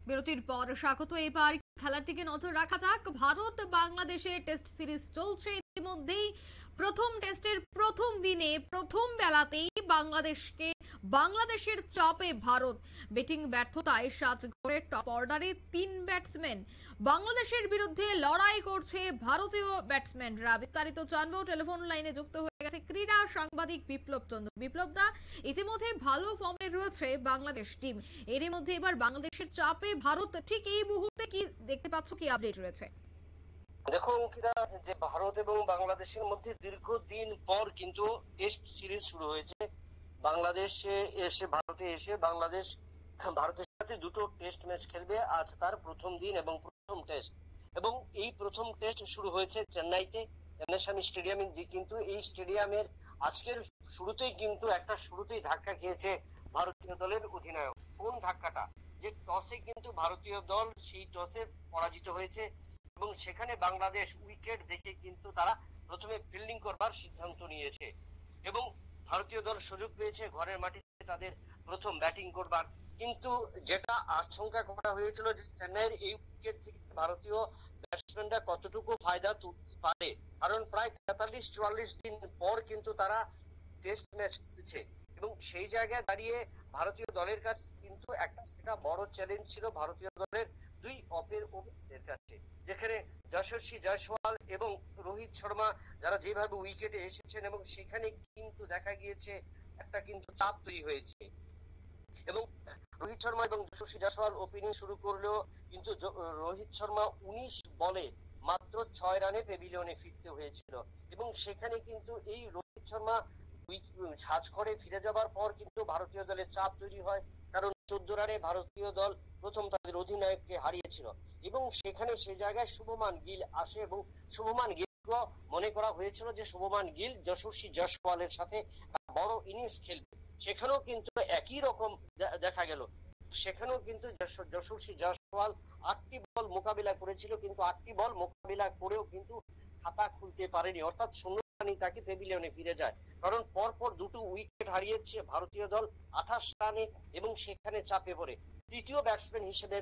বিরতির পর স্বাগত। এবার খেলার দিকে নজর রাখা যাক। ভারত বাংলাদেশের টেস্ট সিরিজ চলছে ইতিমধ্যেই। প্রথম টেস্টের প্রথম দিনে প্রথম বেলাতেই বাংলাদেশের চাপে ভারত। ব্যাটিং ব্যর্থতায় সাজঘরে টপ অর্ডারে 3 ব্যাটসম্যান। বাংলাদেশের বিরুদ্ধে লড়াই করছে ভারতীয় ব্যাটসম্যানরা। বিস্তারিত জানবো, টেলিফোন লাইনে যুক্ত হয়ে গেছে ক্রীড়া সাংবাদিক বিপ্লব চন্দ্র। বিপ্লব দা, ইতিমধ্যে ভালো ফর্মে রয়েছে বাংলাদেশ টিম। এরই মধ্যে এবার বাংলাদেশের চাপে ভারত, ঠিক এই মুহূর্তে কি দেখতে পাচ্ছ, কি আপডেট রয়েছে? দেখো অঙ্কিতা, যে ভারত এবং বাংলাদেশের মধ্যে দীর্ঘদিন পর কিন্তু টেস্ট সিরিজ শুরু হয়েছে। ভারতে এসে বাংলাদেশ ভারতের সাথে দুটো টেস্ট ম্যাচ খেলবে। আজ তার প্রথম দিন এবং প্রথম টেস্ট, এবং এই প্রথম টেস্ট শুরু হয়েছে চেন্নাইতে এমএস স্টেডিয়ামে। কিন্তু এই স্টেডিয়ামের আজকের শুরুতেই ধাক্কা খেয়েছে ভারতীয় দলের অধিনায়ক। কোন ধাক্কাটা? যে টসে কিন্তু ভারতীয় দল সেই টসে পরাজিত হয়েছে, এবং সেখানে বাংলাদেশ উইকেট দেখে কিন্তু তারা প্রথমে ফিল্ডিং করবার সিদ্ধান্ত নিয়েছে, এবং ভারতীয় দল সুযোগ পেয়েছে ঘরের মাটিতে তাদের প্রথম ব্যাটিং করবার। কিন্তু যেটা আশঙ্কা করা হয়েছিল যে চেন্নাইয়ের এই উইকেট থেকে ভারতীয় ব্যাটসম্যানরা কতটুকু ফায়দা তুলতে পারে, কারণ প্রায় 43-44 দিন পর কিন্তু তারা টেস্ট ম্যাচ খেলছে, এবং সেই জায়গায় দাঁড়িয়ে ভারতীয় দলের কাছে কিন্তু সেটা বড় চ্যালেঞ্জ ছিল ভারতীয় দলের দুই ওপেনারদের কাছে, যেখানে যশস্বী জয়সওয়াল এবং রোহিত শর্মা যারা যেভাবে উইকেটে এসেছেন, এবং সেখানে কিন্তু দেখা গিয়েছে কিন্তু চাপ তৈরি হয়েছে। এবং রোহিত শর্মা এবং যশস্বী জয়সওয়াল ওপেনিং শুরু করলেও কিন্তু রোহিত শর্মা 19 বলে মাত্র 6 রানে প্যাভিলিয়নে ফিরতে হয়েছিল, এবং সেখানে কিন্তু এই রোহিত শর্মা সাজ করে ফিরে যাবার পর কিন্তু ভারতীয় দলের চাপ তৈরি হয়, কারণ 14 রানে ভারতীয় দল প্রথম তাদের অধিনায়ককে হারিয়েছিল, এবং সেখানে সেই জায়গায় শুভমান গিল আসে, এবং শুভমান গিল মনে করা হয়েছিল যে শুভমান গিল যশস্বী জয়সওয়ালের সাথে বড় ইনিংস খেলবে। সেখানেও কিন্তু একই রকম দেখা গেল। সেখানেও কিন্তু যশস্বী জয়সওয়াল 8টি বল মোকাবিলা করেছিল, কিন্তু 8টি বল মোকাবিলা করেও কিন্তু খাতা খুলতে পারেনি, অর্থাৎ শূন্য রানেই তাকে প্যাভিলিয়নে ফিরে যায়, কারণ পরপর দুটো উইকেট হারিয়েছে ভারতীয় দল 28 রানে, এবং সেখানে চাপে পড়ে তৃতীয় ব্যাটসম্যান হিসেবে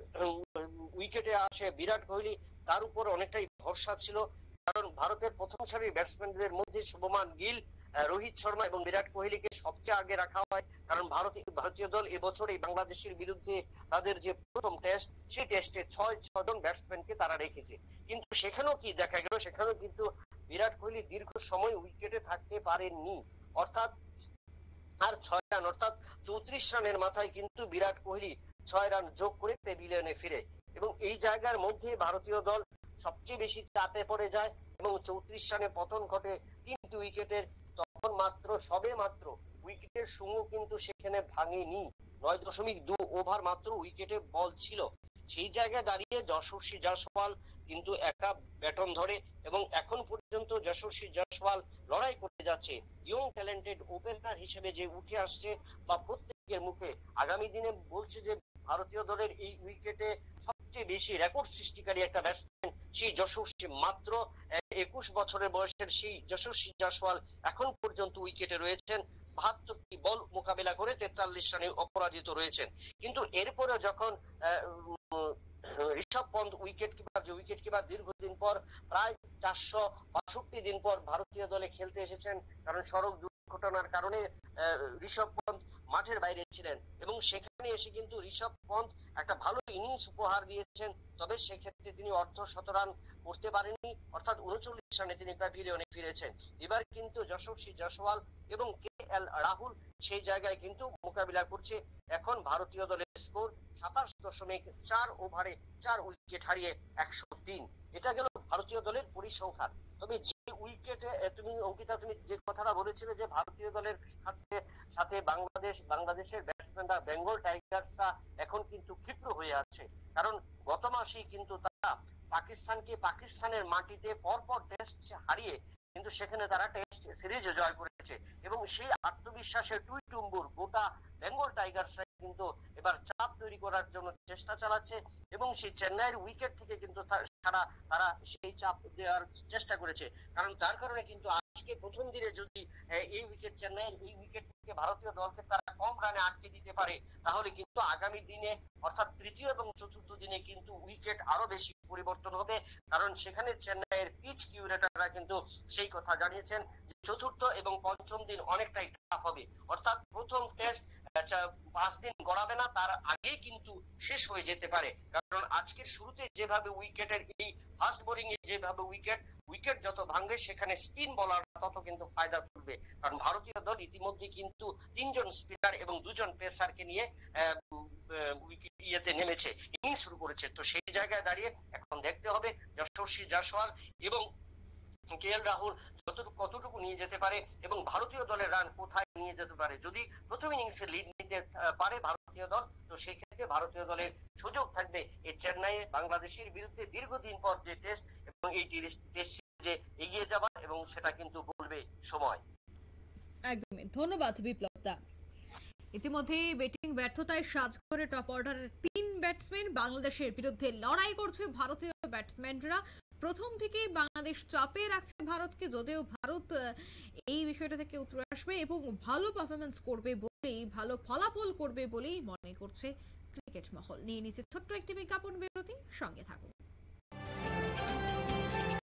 উইকেটে আসে বিরাট কোহলি। তার উপর অনেকটাই ভরসা ছিল, কারণ ভারতের প্রথম সারির ব্যাটসম্যানদের মধ্যে শুভমান গিল, রোহিত শর্মা এবং বিরাট কোহলিকে সবচেয়ে আগে রাখা হয়, কারণ ভারতীয় দল এবছর এই বাংলাদেশের বিরুদ্ধে তাদের যে প্রথম টেস্ট, সেই টেস্টে 6 জন ব্যাটসম্যানকে তারা রেখেছে। কিন্তু সেখানেও কি দেখা গেল, সেখানেও কিন্তু বিরাট কোহলি দীর্ঘ সময় উইকেটে থাকতে পারেননি, অর্থাৎ আর 6 রান অর্থাৎ 34 রানের মাথায় কিন্তু বিরাট কোহলি 6 রান যোগ করে প্যাভিলিয়নে ফিরে, এবং এই জায়গার মধ্যে ভারতীয় দল সবচেয়ে বেশি চাপে পড়ে যায়, এবং 34 রানে পতন ঘটে 3টি উইকেটের। তখন সবে মাত্র উইকেটের শূন্য কিন্তু সেখানে ভাঙেনি, 9.2 ওভার মাত্র উইকেটে বল ছিল। সেই জায়গায় দাঁড়িয়ে যশস্বী জয়সওয়াল কিন্তু একা ব্যাটন ধরে, এবং এখন পর্যন্ত যশস্বী জয়সওয়াল লড়াই করে যাচ্ছে ইয়ং ট্যালেন্টেড ওপেনার হিসেবে, যে উঠে আসছে বা প্রত্যেকের মুখে আগামী দিনে বলছে যে ভারতীয় দলের এই উইকেটে সবচেয়ে বেশি রেকর্ড সৃষ্টিকারী একটা ব্যাটসম্যান সেই যশস্বী। মাত্র 21 বছরের বয়সের সেই যশস্বী জয়সওয়াল এখন পর্যন্ত উইকেটে রয়েছেন, 72টি বল মোকাবিলা করে 43 রানে অপরাজিত রয়েছেন। কিন্তু এরপরে যখন ঋষভ পন্থ উইকেট কিপার দীর্ঘদিন পর, প্রায় 462 দিন পর ভারতীয় দলে খেলতে এসেছেন, কারণ সড়ক দুর্ঘটনার কারণে ঋষভ পন্থ মাঠের বাইরে ছিলেন, এবং সেখানে এসে কিন্তু ঋষভ পন্থ একটা ভালো ইনিংস উপহার দিয়েছেন, তবে সেক্ষেত্রে তিনি অর্ধ শতরান করতে পারেননি, অর্থাৎ 39 রানে তিনি প্যাভিলিয়নে ফিরেছেন। এবার কিন্তু যশস্বী জয়সওয়াল এবং KL রাহুল সেই জায়গায় কিন্তু মোকাবিলা করছে। এখন ভারতীয় দলের স্কোর 27.4 ওভারে 4 উইকেট হারিয়ে 103। এটা গেল ভারতীয় দলের পরিসংখ্যান। তবে যে উইকেটে তুমি যে কথাটা বলেছিলে যে ভারতীয় দলের সাথে সাথে বাংলাদেশের ব্যাটসম্যানরা, বেঙ্গল টাইগার্সরা এখন কিন্তু ক্ষিপ্র হয়ে আছে, কারণ গত মাসেই কিন্তু তারা পাকিস্তানের মাটিতে পরপর টেস্ট হারিয়ে কিন্তু সেখানে তারা টেস্ট সিরিজ জয় করেছে, এবং সেই আত্মবিশ্বাসের টুইটুম্বুর গোটা বেঙ্গল টাইগার্সরা কিন্তু এবার চাপ তৈরি করার জন্য চেষ্টা চালাচ্ছে এবং সেই চেন্নাইয়ের উইকেট থেকে কিন্তু তারা সেই চাপ দেওয়ার চেষ্টা করেছে। কারণ তার কারণে কিন্তু আজকে প্রথম দিনে যদি এই উইকেট চেন্নাইয়ের এই উইকেট থেকে ভারতীয় দলকে তারা কম রানে আটকে দিতে পারে, তাহলে কিন্তু আগামী দিনে অর্থাৎ তৃতীয় এবং চতুর্থ দিনে কিন্তু উইকেট আরো বেশি পরিবর্তন হবে। কারণ সেখানে চেন্নাইয়ের পিচ কিউরেটররা কিন্তু সেই কথা জানিয়েছেন যে চতুর্থ এবং পঞ্চম দিন অনেকটাই টাফ হবে। অর্থাৎ প্রথম টেস্ট 5 দিন গড়াবে না, তার আগেই কিন্তু শেষ হয়ে যেতে পারে। কারণ আজকের শুরুতে যেভাবে উইকেটের এই ফাস্ট বোলিং এ যেভাবে উইকেট যত ভাঙবে, সেখানে স্পিন বোলার তত কিন্তু ফায়দা তুলবে। কারণ ভারতীয় দল ইতিমধ্যে কিন্তু 3জন স্পিনার এবং 2জন পেসারকে নিয়ে ইয়েতে নেমেছে, ইনিংস শুরু করেছে। তো সেই জায়গায় দাঁড়িয়ে এখন দেখতে হবে যশস্বী জয়সওয়াল এবং KL রাহুল কতটুকু নিয়ে যেতে পারে এবং ভারতীয় দলের রান কোথায় নিয়ে যেতে পারে। যদি প্রথম ইনিংসে লিড নিতে পারে ভারতীয় দল, তো সেই ক্ষেত্রে ভারতীয় দলের সুযোগ থাকবে এই চেন্নাইয়ে বাংলাদেশের বিরুদ্ধে দীর্ঘদিন পর যে টেস্ট এবং এই টেস্ট সিরিজে এগিয়ে যাবার, এবং সেটা কিন্তু বলবে সময়। একদমই ধন্যবাদ বিপ্লব দা। ইতিমধ্যেই ব্যাটিং ব্যর্থতায় সাজঘরে টপ অর্ডারের 3 ব্যাটসম্যান বাংলাদেশের বিরুদ্ধে লড়াই করছে ভারতীয় ব্যাটসম্যানরা। প্রথম থেকেই বাংলাদেশ চাপে রাখছে ভারতকে, যদিও ভারত এই বিষয়টা থেকে উতরে আসবে এবং ভালো পারফরমেন্স করবে বলেই, ভালো ফলাফল করবে বলেই মনে করছে ক্রিকেট মহল। নিয়ে নিচ্ছে ছোট্ট একটি বিজ্ঞাপন বিরতি, সঙ্গে থাকুন।